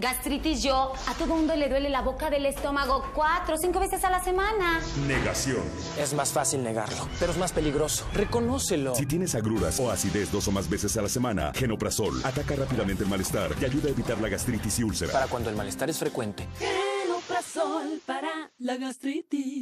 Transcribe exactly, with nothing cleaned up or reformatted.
Gastritis yo, a todo mundo le duele la boca del estómago cuatro o cinco veces a la semana. Negación. Es más fácil negarlo, pero es más peligroso. Reconócelo. Si tienes agruras o acidez dos o más veces a la semana, Genoprazol ataca rápidamente el malestar y ayuda a evitar la gastritis y úlcera. Para cuando el malestar es frecuente. Genoprazol para la gastritis.